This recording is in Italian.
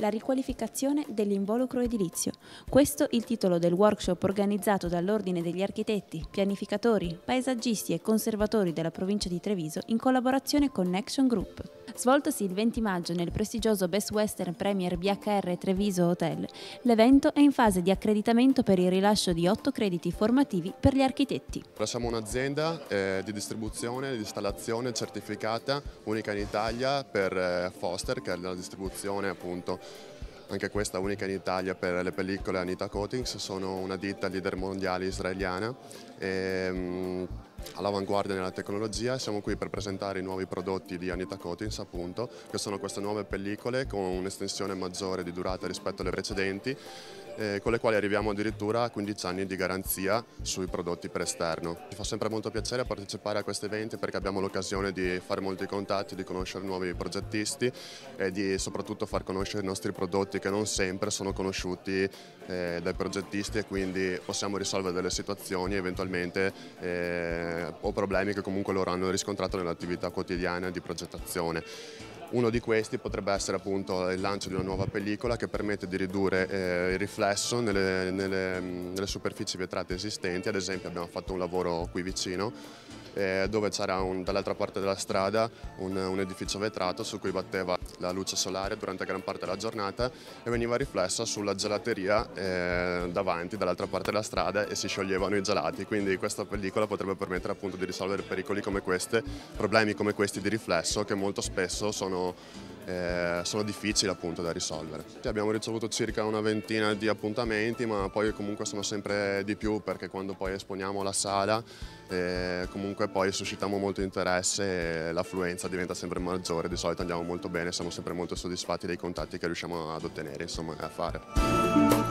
la riqualificazione dell'involucro edilizio. Questo il titolo del workshop organizzato dall'Ordine degli Architetti, Pianificatori, Paesaggisti e Conservatori della provincia di Treviso in collaborazione con Action Group. Svoltosi il 20 maggio nel prestigioso Best Western Premier BHR Treviso Hotel, l'evento è in fase di accreditamento per il rilascio di 8 crediti formativi per gli architetti. Siamo un'azienda di distribuzione, di installazione certificata, unica in Italia per Foster, che è la distribuzione appunto, anche questa unica in Italia per le pellicole Anita Coatings. Sono una ditta leader mondiale israeliana all'avanguardia nella tecnologia, e siamo qui per presentare i nuovi prodotti di Anita Coatings, appunto, che sono queste nuove pellicole con un'estensione maggiore di durata rispetto alle precedenti, con le quali arriviamo addirittura a 15 anni di garanzia sui prodotti per esterno. Ci fa sempre molto piacere partecipare a questi eventi perché abbiamo l'occasione di fare molti contatti, di conoscere nuovi progettisti e di soprattutto far conoscere i nostri prodotti, che non sempre sono conosciuti dai progettisti, e quindi possiamo risolvere delle situazioni eventualmente o problemi che comunque loro hanno riscontrato nell'attività quotidiana di progettazione. Uno di questi potrebbe essere appunto il lancio di una nuova pellicola che permette di ridurre il riflesso nelle superfici vetrate esistenti. Ad esempio abbiamo fatto un lavoro qui vicino dove c'era dall'altra parte della strada un edificio vetrato su cui batteva la luce solare durante gran parte della giornata e veniva riflessa sulla gelateria davanti, dall'altra parte della strada, e si scioglievano i gelati. Quindi questa pellicola potrebbe permettere appunto di risolvere pericoli come questi, problemi come questi di riflesso, che molto spesso sono difficili appunto da risolvere. Abbiamo ricevuto circa una ventina di appuntamenti, ma poi comunque sono sempre di più, perché quando poi esponiamo la sala comunque poi suscitiamo molto interesse e l'affluenza diventa sempre maggiore. Di solito andiamo molto bene, siamo sempre molto soddisfatti dei contatti che riusciamo ad ottenere, insomma, a fare.